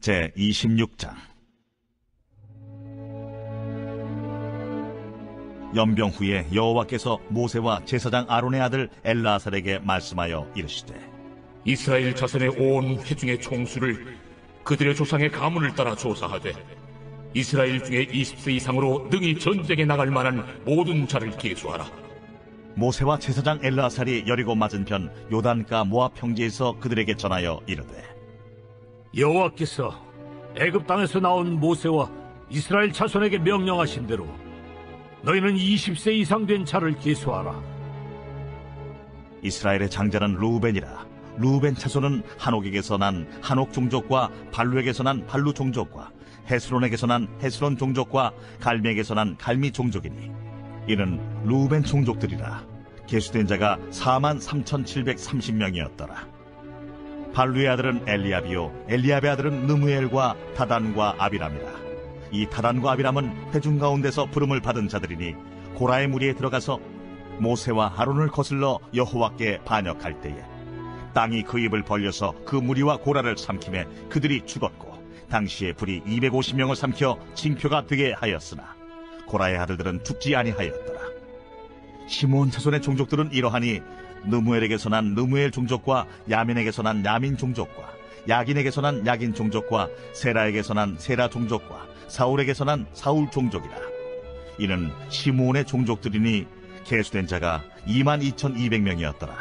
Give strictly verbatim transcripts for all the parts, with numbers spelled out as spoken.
제이십육 장. 연병 후에 여호와께서 모세와 제사장 아론의 아들 엘르아살에게 말씀하여 이르시되, 이스라엘 자손의 온 회중의 총수를 그들의 조상의 가문을 따라 조사하되 이스라엘 중에 이십 세 이상으로 능히 전쟁에 나갈 만한 모든 자를 계수하라. 모세와 제사장 엘르아살이 여리고 맞은편 요단가 모압 평지에서 그들에게 전하여 이르되, 여호와께서 애굽 땅에서 나온 모세와 이스라엘 자손에게 명령하신 대로 너희는 이십 세 이상 된 자를 계수하라. 이스라엘의 장자는 루벤이라. 루벤 차손은 한옥에게서 난 한옥 종족과 발루에게서 난 발루 종족과 헤스론에게서 난 헤스론 종족과 갈미에게서 난 갈미 종족이니 이는 루벤 종족들이라. 계수된 자가 사만 삼천칠백삼십 명이었더라. 발루의 아들은 엘리압이요 엘리압의 아들은 느무엘과 다단과 아비람이라. 이 다단과 아비람은 회중 가운데서 부름을 받은 자들이니 고라의 무리에 들어가서 모세와 아론을 거슬러 여호와께 반역할 때에 땅이 그 입을 벌려서 그 무리와 고라를 삼키매 그들이 죽었고, 당시에 불이 이백오십 명을 삼켜 징표가 되게 하였으나 고라의 아들들은 죽지 아니하였더라. 시므온 자손의 종족들은 이러하니 느무엘에게서 난 느무엘 종족과 야민에게서 난 야민 종족과 야긴에게서 난 야긴 종족과 세라에게서 난 세라 종족과 사울에게서 난 사울 종족이라. 이는 시므온의 종족들이니 계수된 자가 이만 이천이백 명이었더라.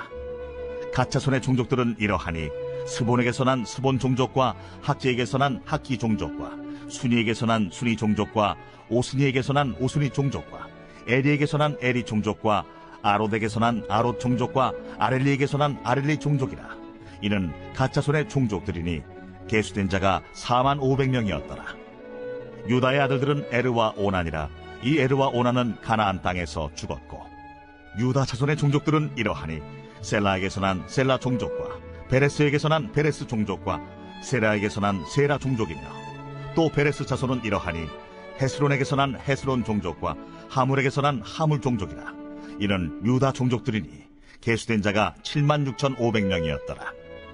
갓자손의 종족들은 이러하니 스본에게서 난 스본 종족과 학지에게서 난 학기 종족과 순이에게서 난 순이 종족과 오스니에게서 난 오스니 종족과 에리에게서 난 에리 종족과 아롯에게서 난 아롯 종족과 아렐리에게서 난 아렐리 종족이라. 이는 갓자손의 종족들이니 계수된 자가 사만 오백 명이었더라. 유다의 아들들은 에르와 오난이라. 이 에르와 오난은 가나안 땅에서 죽었고, 유다 자손의 종족들은 이러하니 셀라에게서 난 셀라 종족과 베레스에게서 난 베레스 종족과 세라에게서 난 세라 종족이며, 또 베레스 자손은 이러하니 헤스론에게서 난 헤스론 종족과 하물에게서 난 하물 종족이라. 이는 유다 종족들이니 계수된 자가 칠만 육천오백 명이었더라.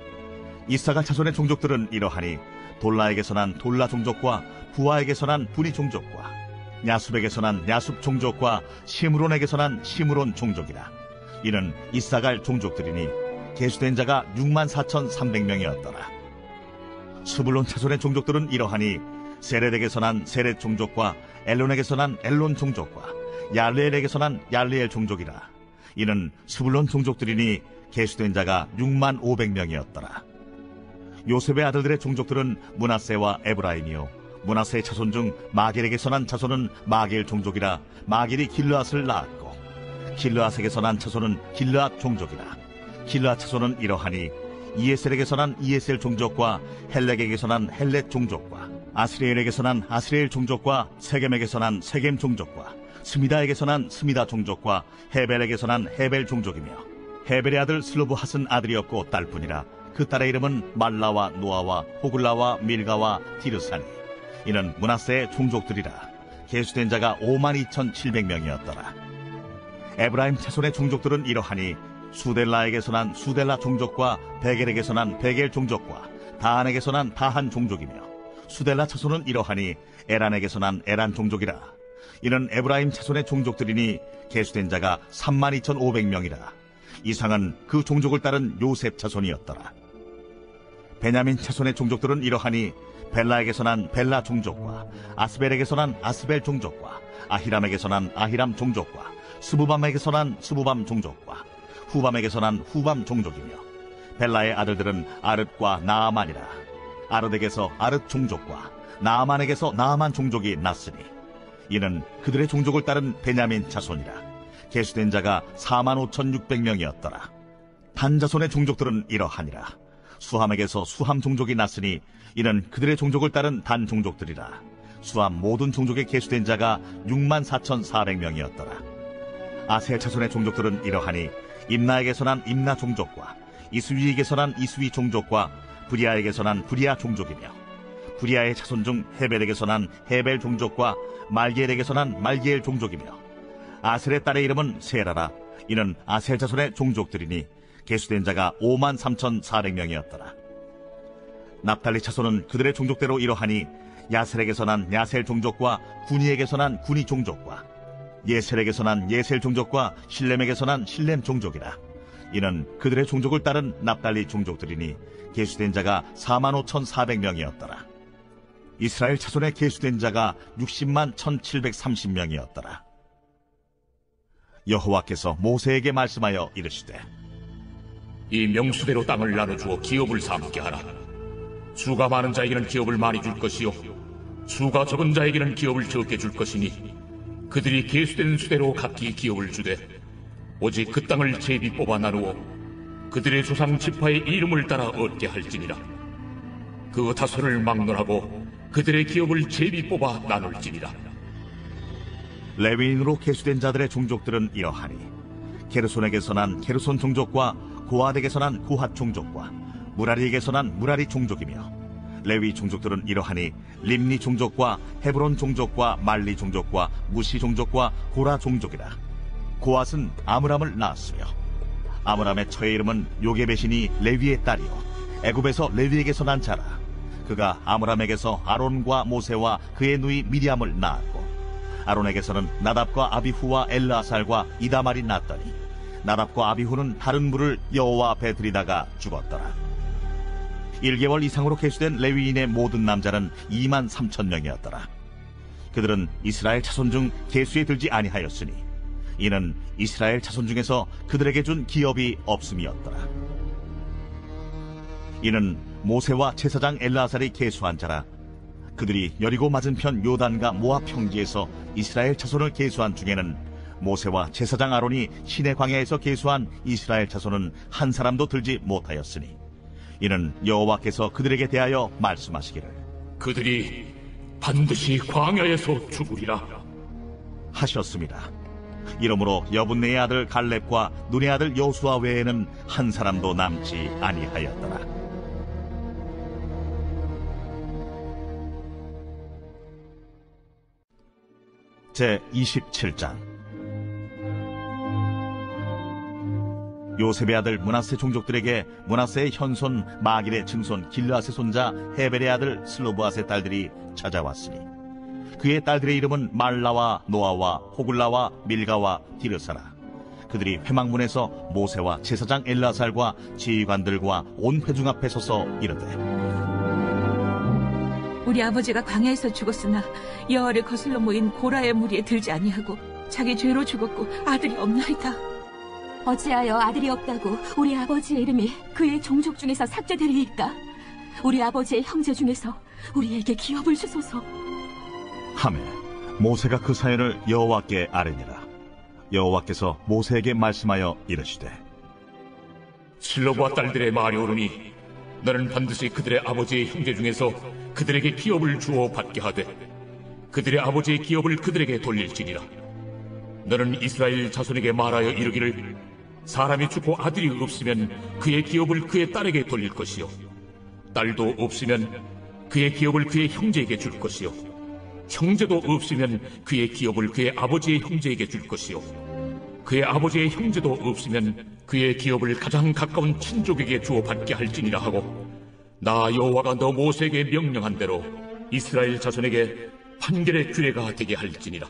이사갈 자손의 종족들은 이러하니 돌라에게서 난 돌라 종족과 부하에게서 난 부니 종족과 야숲에게서 난 야숲 종족과 시므론에게서 난 시므론 종족이라. 이는 이사갈 종족들이니 계수된 자가 육만 사천삼백 명이었더라. 스불론 자손의 종족들은 이러하니 세렛에게서 난 세렛 종족과 엘론에게서 난 엘론 종족과 얄레엘에게서 난 얄레엘 종족이라. 이는 스불론 종족들이니 계수된 자가 육만 오백 명이었더라. 요셉의 아들들의 종족들은 므낫세와 에브라임이요 므낫세의 자손 중 마겔에게서 난 자손은 마겔 종족이라. 마겔이 길르앗을 낳았고, 길르앗에게서 난 자손은 길르앗 종족이라. 길르앗 자손은 이러하니 이에셀에게서 난 이에셀 종족과 헬렉에게서 난 헬렉 종족과 아스리엘에게서 난 아스리엘 종족과 세겜에게서 난 세겜 종족과 스미다에게서 난 스미다 종족과 헤벨에게서 난 헤벨 종족이며, 헤벨의 아들 슬로브핫은 아들이었고 딸뿐이라. 그 딸의 이름은 말라와 노아와 호글라와 밀가와 디르사니. 이는 므낫세의 종족들이라. 계수된 자가 오만 이천칠백 명이었더라. 에브라임 자손의 종족들은 이러하니 수델라에게서 난 수델라 종족과 베겔에게서 난 베겔 종족과 다한에게서 난 다한 종족이며, 수델라 자손은 이러하니 에란에게서 난 에란 종족이라. 이는 에브라임 자손의 종족들이니 계수된 자가 삼만 이천오백 명이라. 이상은 그 종족을 따른 요셉 자손이었더라. 베냐민 자손의 종족들은 이러하니 벨라에게서 난 벨라 종족과 아스벨에게서 난 아스벨 종족과 아히람에게서 난 아히람 종족과 스부밤에게서 난 스부밤 종족과 후밤에게서 난 후밤 종족이며, 벨라의 아들들은 아릇과 나아만이라. 아릇에게서 아릇 종족과 나아만에게서 나아만 종족이 났으니 이는 그들의 종족을 따른 베냐민 자손이라. 계수된 자가 사만 오천육백 명이었더라. 단 자손의 종족들은 이러하니라. 수함에게서 수함 종족이 났으니 이는 그들의 종족을 따른 단 종족들이라. 수함 모든 종족에 계수된 자가 육만 사천사백 명이었더라. 아셀 자손의 종족들은 이러하니 임나에게서 난 임나 종족과 이스위에게서 난 이스위 종족과 브리아에게서 난 브리아 종족이며, 브리아의 자손 중 헤벨에게서 난 헤벨 종족과 말기엘에게서 난 말기엘 종족이며, 아셀의 딸의 이름은 세라라. 이는 아셀 자손의 종족들이니 계수된 자가 오만 삼천사백 명이었더라. 납달리 차손은 그들의 종족대로 이러하니 야셀에게서 난 야셀 종족과 구니에게서 난 구니 종족과 예셀에게서 난 예셀 종족과 실렘에게서 난 실렘 종족이라. 이는 그들의 종족을 따른 납달리 종족들이니 계수된 자가 사만 오천사백 명이었더라. 이스라엘 차손에 계수된 자가 육십만 천칠백삼십 명이었더라. 여호와께서 모세에게 말씀하여 이르시되, 이 명수대로 땅을 나눠주어 기업을 삼게 하라. 수가 많은 자에게는 기업을 많이 줄 것이요 수가 적은 자에게는 기업을 적게 줄 것이니 그들이 계수된 수대로 각기 기업을 주되 오직 그 땅을 제비 뽑아 나누어 그들의 조상 지파의 이름을 따라 얻게 할지니라. 그 다소를 막론하고 그들의 기업을 제비 뽑아 나눌지니라. 레위인으로 계수된 자들의 종족들은 이러하니 게르손에게서 난 게르손 종족과 고핫에게서 난 고핫 종족과 무라리에게서 난 무라리 종족이며, 레위 종족들은 이러하니 림니 종족과 헤브론 종족과 말리 종족과 무시 종족과 고라 종족이라. 고핫은 아므람을 낳았으며 아므람의 처의 이름은 요게벳이니 레위의 딸이요 애굽에서 레위에게서 난 자라. 그가 아므람에게서 아론과 모세와 그의 누이 미리암을 낳았고, 아론에게서는 나답과 아비후와 엘르아살과 이다말이 낳았더니 나답과 아비후는 다른 물을 여호와 앞에 들이다가 죽었더라. 일 개월 이상으로 계수된 레위인의 모든 남자는 이만 삼천 명이었더라. 그들은 이스라엘 자손 중 계수에 들지 아니하였으니 이는 이스라엘 자손 중에서 그들에게 준 기업이 없음이었더라. 이는 모세와 제사장 엘르아살이 계수한 자라. 그들이 여리고 맞은편 요단과 모압 평지에서 이스라엘 자손을 계수한 중에는 모세와 제사장 아론이 시내 광야에서 계수한 이스라엘 자손은 한 사람도 들지 못하였으니 이는 여호와께서 그들에게 대하여 말씀하시기를, 그들이 반드시 광야에서 죽으리라 하셨습니다. 이러므로 여분네의 아들 갈렙과 눈의 아들 여호수아 외에는 한 사람도 남지 아니하였더라. 제이십칠 장. 요셉의 아들 므낫세 종족들에게 므낫세의 현손 마길의 증손 길르앗의 손자 헤벨의 아들 슬로브앗의 딸들이 찾아왔으니 그의 딸들의 이름은 말라와 노아와 호글라와 밀가와 디르사라. 그들이 회막문에서 모세와 제사장 엘르아살과 지휘관들과 온 회중 앞에 서서 이르되, 우리 아버지가 광야에서 죽었으나 여호와를 거슬러 모인 고라의 무리에 들지 아니하고 자기 죄로 죽었고 아들이 없나이다. 어찌하여 아들이 없다고 우리 아버지의 이름이 그의 종족 중에서 삭제되리이까? 우리 아버지의 형제 중에서 우리에게 기업을 주소서. 하매 모세가 그 사연을 여호와께 아뢰니라. 여호와께서 모세에게 말씀하여 이르시되, 실로브와 딸들의 말이 옳으니 너는 반드시 그들의 아버지의 형제 중에서 그들에게 기업을 주어 받게 하되 그들의 아버지의 기업을 그들에게 돌릴지니라. 너는 이스라엘 자손에게 말하여 이르기를, 사람이 죽고 아들이 없으면 그의 기업을 그의 딸에게 돌릴 것이요 딸도 없으면 그의 기업을 그의 형제에게 줄 것이요 형제도 없으면 그의 기업을 그의 아버지의 형제에게 줄 것이요 그의 아버지의 형제도 없으면 그의 기업을 가장 가까운 친족에게 주어 받게 할지니라 하고, 나 여호와가 너 모세에게 명령한 대로 이스라엘 자손에게 판결의 규례가 되게 할지니라.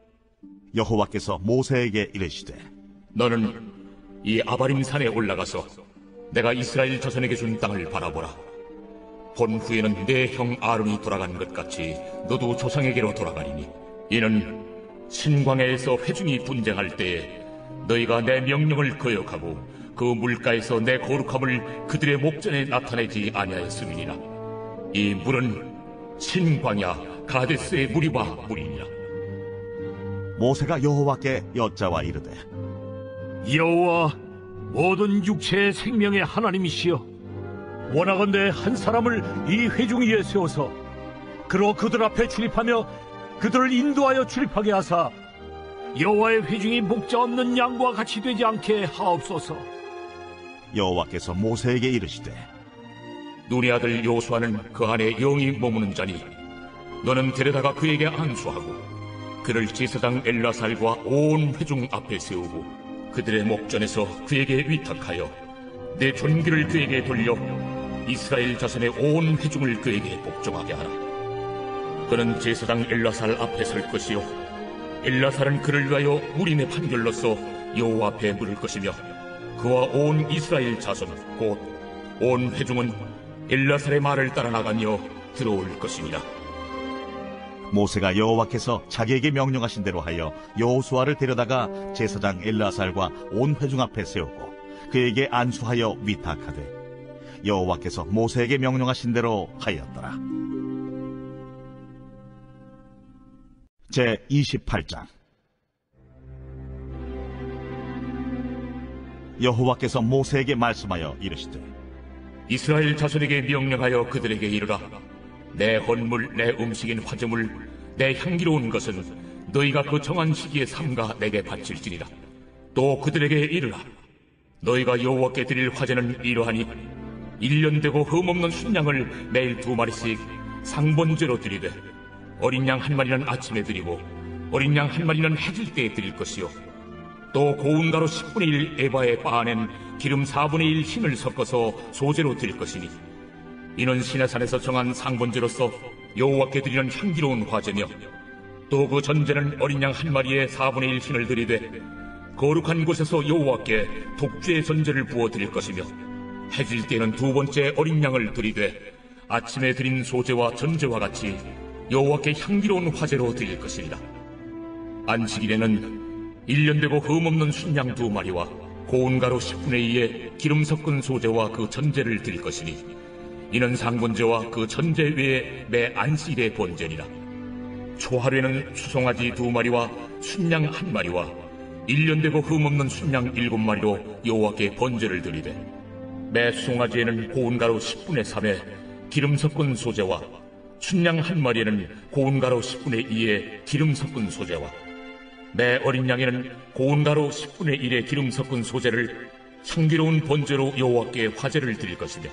여호와께서 모세에게 이르시되, 너는 이 아바림 산에 올라가서 내가 이스라엘 자손에게 준 땅을 바라보라. 본 후에는 내 형 아론이 돌아간 것 같이 너도 조상에게로 돌아가리니, 이는 신광야에서 회중이 분쟁할 때에 너희가 내 명령을 거역하고 그 물가에서 내 거룩함을 그들의 목전에 나타내지 아니하였음이니라. 이 물은 신광야 가데스의 물이와 물이니라. 모세가 여호와께 여짜와 이르되, 여호와 모든 육체의 생명의 하나님이시여, 원하건대 한 사람을 이 회중 위에 세워서 그로 그들 앞에 출입하며 그들을 인도하여 출입하게 하사 여호와의 회중이 목자 없는 양과 같이 되지 않게 하옵소서. 여호와께서 모세에게 이르시되, 눈의 아들 여호수아는 그 안에 영이 머무는 자니 너는 데려다가 그에게 안수하고 그를 제사장 엘르아살과 온 회중 앞에 세우고 그들의 목전에서 그에게 위탁하여 내 존귀를 그에게 돌려 이스라엘 자손의 온 회중을 그에게 복종하게 하라. 그는 제사장 엘라살 앞에 설 것이요 엘라살은 그를 위하여 무림의 판결로서 여호와 앞에 물을 것이며 그와 온 이스라엘 자손 곧 온 회중은 엘라살의 말을 따라 나가며 들어올 것이니라. 모세가 여호와께서 자기에게 명령하신 대로 하여 여호수아를 데려다가 제사장 엘라살과 온 회중 앞에 세우고 그에게 안수하여 위탁하되 여호와께서 모세에게 명령하신 대로 하였더라. 제이십팔 장. 여호와께서 모세에게 말씀하여 이르시되 이스라엘 자손에게 명령하여 그들에게 이르라. 내 헌물 내 음식인 화제물 내 향기로운 것은 너희가 그 정한 시기에 삼가 내게 바칠지니라. 또 그들에게 이르라. 너희가 여호와께 드릴 화제는 이러하니 일 년 되고 흠없는 순양을 매일 두 마리씩 상번제로 드리되 어린 양 한 마리는 아침에 드리고 어린 양 한 마리는 해질 때에 드릴 것이요 또 고운 가루 십분의 일 에바에 빻아낸 기름 사분의 일 흰을 섞어서 소제로 드릴 것이니 이는 시내산에서 정한 상번제로서 여호와께 드리는 향기로운 화제며 또 그 전제는 어린 양 한 마리에 사분의 일 흰을 드리되 거룩한 곳에서 여호와께 독주의 전제를 부어 드릴 것이며 해질 때에는 두 번째 어린 양을 드리되 아침에 드린 소제와 전제와 같이 여호와께 향기로운 화제로 드릴 것이니라. 안식일에는 일 년 되고 흠없는 순양 두 마리와 고운 가루 십분의 이에 기름 섞은 소제와 그 전제를 드릴 것이니 이는 상번제와 그 전제 외에 매 안식일의 번제니라. 초하루에는 수송아지 두 마리와 순양 한 마리와 일 년 되고 흠없는 순양 일곱 마리로 여호와께 번제를 드리되 매 수송아지에는 고운 가루 십분의 삼에 기름 섞은 소제와 순양 한 마리에는 고운 가루 십분의 이에 기름 섞은 소제와 매 어린 양에는 고운 가루 십분의 일에 기름 섞은 소제를 향기로운 번제로 여호와께 화제를 드릴 것이며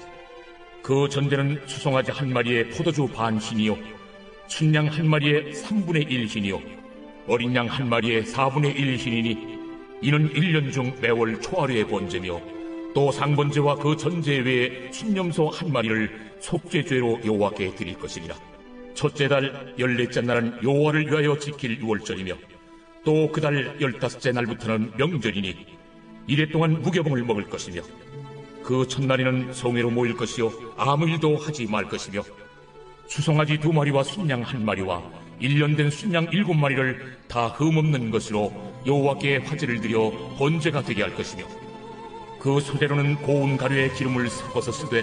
그 전제는 수송아지 한 마리에 포도주 반 흰이요 순양 한 마리에 삼분의 일 흰이요 어린 양 한 마리에 사분의 일 흰이니 이는 일 년 중 매월 초하루의 번제며 또 상번제와 그 전제 외에 순념소 한 마리를 속죄죄로 여호와께 드릴 것이니라. 첫째 달 열넷째 날은 여호와를 위하여 지킬 유월절이며 또 그 달 열다섯째 날부터는 명절이니 이래 동안 무교봉을 먹을 것이며 그 첫날에는 성회로 모일 것이요 아무 일도 하지 말 것이며 수송아지 두 마리와 순양 한 마리와 일 년 된 순양 일곱 마리를 다 흠없는 것으로 여호와께 화제를 드려 번제가 되게 할 것이며 그 소재로는 고운 가루에 기름을 섞어서 쓰되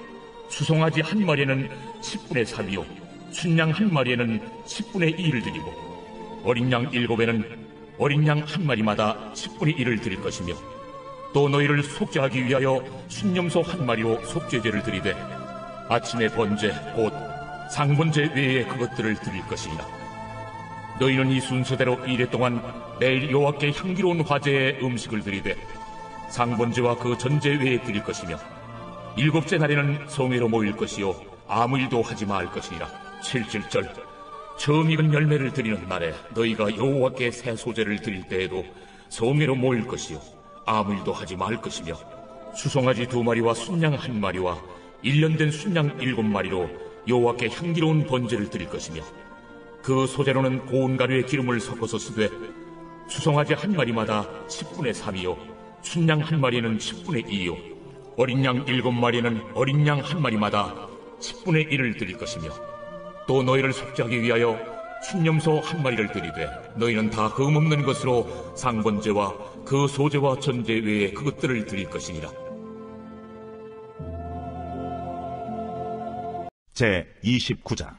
수송아지 한 마리에는 십분의 삼이요 순양 한 마리에는 십분의 이를 드리고 어린 양 일곱에는 어린 양 한 마리마다 십분의 일을 드릴 것이며 또 너희를 속죄하기 위하여 순념소 한 마리로 속죄제를 드리되 아침의 번제 곧 상번제 외에 그것들을 드릴 것이니라. 너희는 이 순서대로 이래 동안 매일 여호와께 향기로운 화제의 음식을 드리되 상번제와 그 전제 외에 드릴 것이며 일곱째 날에는 성회로 모일 것이요 아무 일도 하지 말 것이니라. 칠칠절 처음 익은 열매를 드리는 날에 너희가 여호와께 새 소제를 드릴 때에도 성회로 모일 것이요 아무 일도 하지 말 것이며 수송아지 두 마리와 순양 한 마리와 일 년 된 순양 일곱 마리로 여호와께 향기로운 번제를 드릴 것이며 그 소제로는 고운 가루에 기름을 섞어서 쓰되 수송아지 한 마리마다 십분의 삼이요 순양 한 마리에는 십분의 이요 어린 양 일곱 마리에는 어린 양 한 마리마다 십분의 일을 드릴 것이며 또 너희를 속죄하기 위하여 순념소 한 마리를 드리되 너희는 다 흠없는 것으로 상번제와 그 소제와 전제 외에 그것들을 드릴 것이니라. 제이십구 장.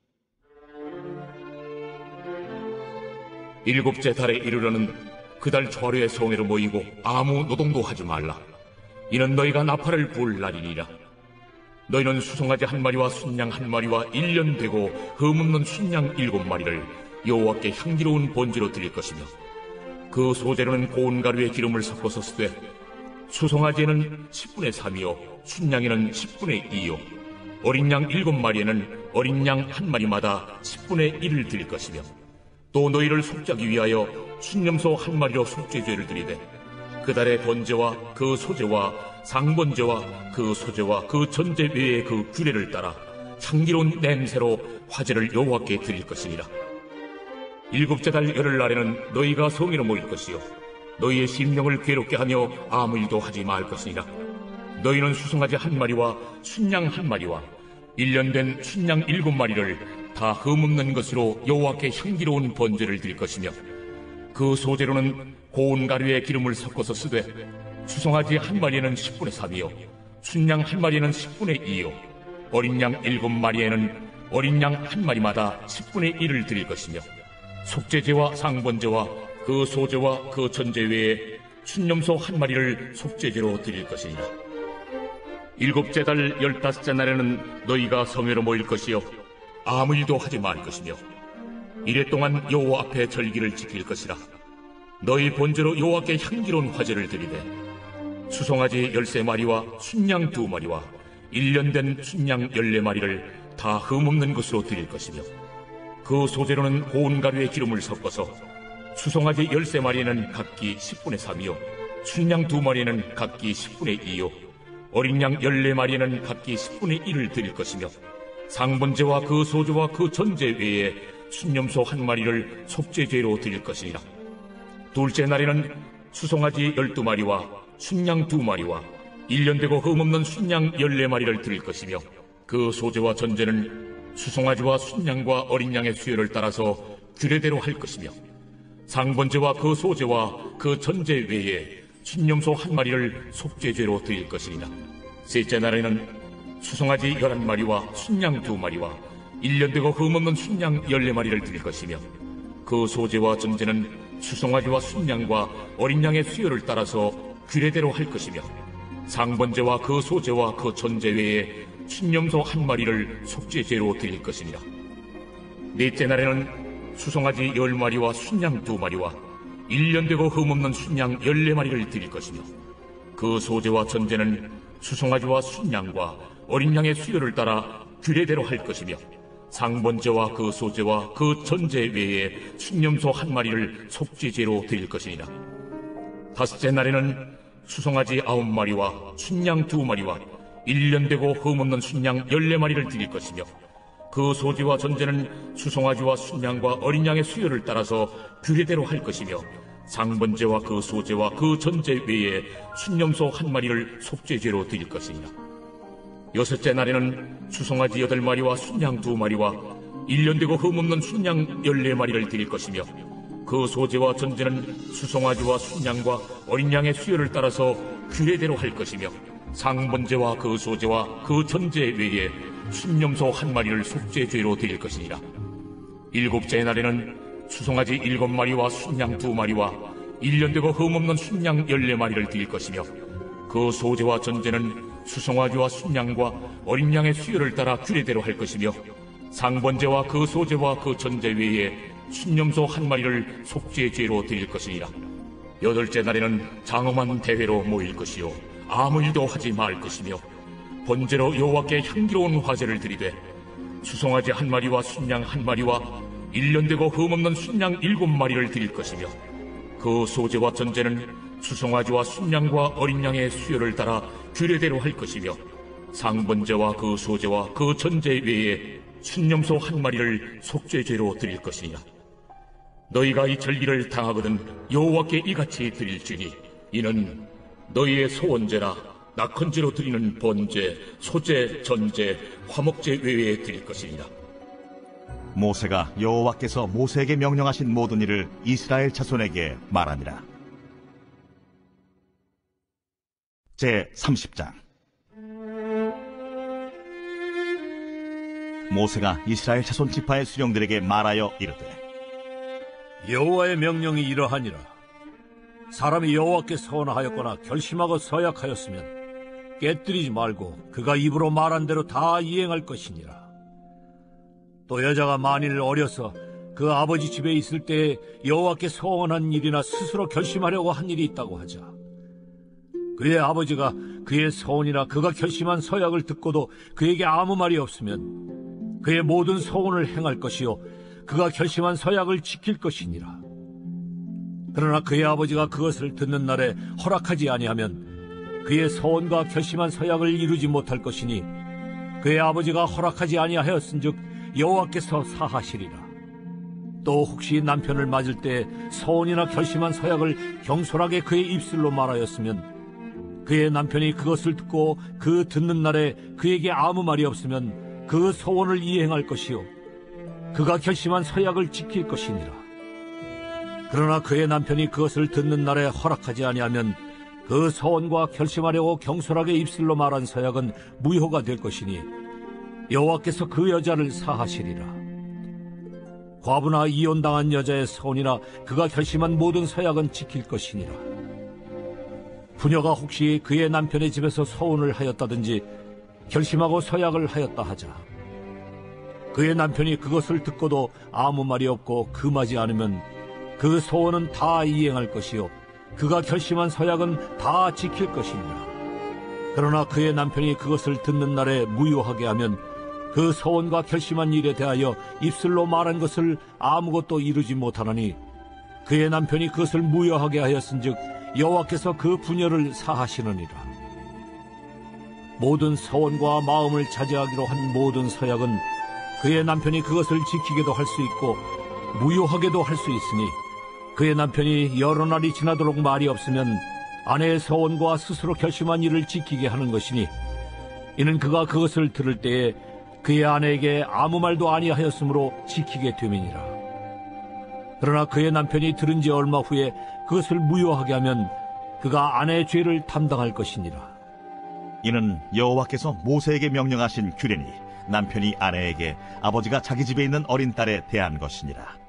일곱째 달에 이르러는 그 달 초하루에 성회로 모이고 아무 노동도 하지 말라. 이는 너희가 나팔을 부을 날이니라. 너희는 수송아지 한 마리와 순양 한 마리와 일 년 되고 흠없는 순양 일곱 마리를 여호와께 향기로운 번제로 드릴 것이며 그 소재로는 고운 가루에 기름을 섞어서 쓰되 수송아지에는 십분의 삼이요 순양에는 십분의 이요 어린 양 일곱 마리에는 어린 양 한 마리마다 십분의 일을 드릴 것이며 또 너희를 속죄하기 위하여 순념소 한 마리로 속죄죄를 드리되 그 달의 번제와 그 소제와 상번제와 그 소제와 그 전제 외의 그 규례를 따라 향기로운 냄새로 화제를 여호와께 드릴 것이니라. 일곱째 달 열흘날에는 너희가 성회로 모일 것이요 너희의 심령을 괴롭게 하며 아무 일도 하지 말 것이니라. 너희는 수송아지 한 마리와 순양 한 마리와 일 년 된 순양 일곱 마리를 다 흠없는 것으로 여호와께 향기로운 번제를 드릴 것이며, 그 소재로는 고운 가루에 기름을 섞어서 쓰되 수송아지 한 마리에는 십분의 삼이요 순양 한 마리에는 십분의 이요 어린 양 일곱 마리에는 어린 양 한 마리마다 십분의 일을 드릴 것이며, 속죄제와 상번제와 그 소제와 그 전제 외에 순염소 한 마리를 속죄제로 드릴 것이니라. 일곱째 달 열다섯째 날에는 너희가 성회로 모일 것이요 아무 일도 하지 말 것이며, 이래 동안 여호와 앞에 절기를 지킬 것이라. 너희 본제로 여호와께 향기로운 화제를 드리되 수송아지 열세 마리와 순양 두 마리와 일 년 된 순양 열네 마리를 다 흠없는 것으로 드릴 것이며, 그 소재로는 고운 가루에 기름을 섞어서 수송아지 열세 마리에는 각기 십분의 삼이요 순양 두 마리에는 각기 십분의 이요 어린 양 열네 마리에는 각기 십분의 일을 드릴 것이며, 상번제와 그 소제와 그 전제 외에 순염소 한 마리를 속죄제로 드릴 것이니라. 둘째 날에는 수송아지 열두 마리와 순양 두 마리와 일 년 되고 흠없는 순양 열네 마리를 드릴 것이며, 그 소제와 전제는 수송아지와 순양과 어린 양의 수요를 따라서 규례대로 할 것이며, 상번제와 그 소제와 그 전제 외에 순염소 한 마리를 속죄죄로 드릴 것이니라. 셋째 날에는 수송아지 열한 마리와 순양 두 마리와 일 년 되고 흠없는 순양 열네 마리를 드릴 것이며, 그 소제와 전제는 수송아지와 순양과 어린 양의 수요를 따라서 규례대로 할 것이며, 상번제와 그 소제와 그 전제 외에 순염소 한 마리를 속죄죄로 드릴 것이니라. 넷째 날에는 수송아지 열 마리와 순양 두 마리와 일 년 되고 흠없는 순양 열네 마리를 드릴 것이며, 그 소제와 전제는 수송아지와 순양과 어린 양의 수요를 따라 규례대로 할 것이며, 상번제와 그 소제와 그 전제 외에 순염소 한 마리를 속죄제로 드릴 것이니라. 다섯째 날에는 수송아지 아홉 마리와 순양 두 마리와 일 년 되고 흠없는 순양 열네 마리를 드릴 것이며, 그 소제와 전제는 수송아지와 순양과 어린 양의 수요를 따라서 규례대로 할 것이며, 상번제와 그 소제와 그 전제 외에 순염소 한 마리를 속죄제로 드릴 것이니라. 여섯째 날에는 수송아지 여덟 마리와 순양 두 마리와 일 년 되고 흠없는 순양 열네 마리를 드릴 것이며, 그 소제와 전제는 수송아지와 순양과 어린 양의 수요를 따라서 규례대로 할 것이며, 상번제와 그 소제와 그 전제 외에 순염소 한 마리를 속죄죄로 드릴 것이니라. 일곱째 날에는 수송아지 일곱 마리와 순양 두 마리와 일 년 되고 흠없는 순양 열네 마리를 드릴 것이며, 그 소제와 전제는 수송아지와 순양과 어린 양의 수요를 따라 규례대로 할 것이며, 상번제와 그 소제와 그 전제 외에 순염소 한 마리를 속죄죄로 드릴 것이니라. 여덟째 날에는 장엄한 대회로 모일 것이요 아무 일도 하지 말 것이며, 번제로 여호와께 향기로운 화제를 드리되 수송아지 한 마리와 순양 한 마리와 일 년 되고 흠없는 순양 일곱 마리를 드릴 것이며, 그 소제와 전제는 수송아지와 순양과 어린 양의 수요를 따라 규례대로 할 것이며, 상번제와 그 소제와 그 전제 외에 순염소 한 마리를 속죄죄로 드릴 것이니라. 너희가 이 절기를 당하거든 여호와께 이같이 드릴지니, 이는 너희의 소원제라 낙헌제로 드리는 번제, 소제, 전제, 화목제 외에 드릴 것이니라. 모세가 여호와께서 모세에게 명령하신 모든 일을 이스라엘 자손에게 말하니라. 제삼십 장. 모세가 이스라엘 자손 지파의 수령들에게 말하여 이르되, 여호와의 명령이 이러하니라. 사람이 여호와께 서원하였거나 결심하고 서약하였으면 깨뜨리지 말고 그가 입으로 말한 대로 다 이행할 것이니라. 또 여자가 만일 어려서 그 아버지 집에 있을 때에 여호와께 서원한 일이나 스스로 결심하려고 한 일이 있다고 하자. 그의 아버지가 그의 서원이나 그가 결심한 서약을 듣고도 그에게 아무 말이 없으면 그의 모든 서원을 행할 것이요 그가 결심한 서약을 지킬 것이니라. 그러나 그의 아버지가 그것을 듣는 날에 허락하지 아니하면 그의 서원과 결심한 서약을 이루지 못할 것이니 그의 아버지가 허락하지 아니하였은즉 여호와께서 사하시리라. 또 혹시 남편을 맞을 때 서원이나 결심한 서약을 경솔하게 그의 입술로 말하였으면 그의 남편이 그것을 듣고 그 듣는 날에 그에게 아무 말이 없으면 그 서원을 이행할 것이요 그가 결심한 서약을 지킬 것이니라. 그러나 그의 남편이 그것을 듣는 날에 허락하지 아니하면 그 서원과 결심하려고 경솔하게 입술로 말한 서약은 무효가 될 것이니 여호와께서 그 여자를 사하시리라. 과부나 이혼당한 여자의 서원이나 그가 결심한 모든 서약은 지킬 것이니라. 부녀가 혹시 그의 남편의 집에서 서원을 하였다든지 결심하고 서약을 하였다 하자. 그의 남편이 그것을 듣고도 아무 말이 없고 금하지 않으면 그 서원은 다 이행할 것이요 그가 결심한 서약은 다 지킬 것이니라. 그러나 그의 남편이 그것을 듣는 날에 무효하게 하면 그 서원과 결심한 일에 대하여 입술로 말한 것을 아무것도 이루지 못하나니 그의 남편이 그것을 무효하게 하였은즉 여호와께서 그 부녀를 사하시느니라. 모든 서원과 마음을 차지하기로 한 모든 서약은 그의 남편이 그것을 지키게도 할 수 있고 무효하게도 할 수 있으니 그의 남편이 여러 날이 지나도록 말이 없으면 아내의 서원과 스스로 결심한 일을 지키게 하는 것이니 이는 그가 그것을 들을 때에 그의 아내에게 아무 말도 아니하였으므로 지키게 됨이니라. 그러나 그의 남편이 들은 지 얼마 후에 그것을 무효하게 하면 그가 아내의 죄를 담당할 것이니라. 이는 여호와께서 모세에게 명령하신 규례니 남편이 아내에게 아버지가 자기 집에 있는 어린 딸에 대한 것이니라.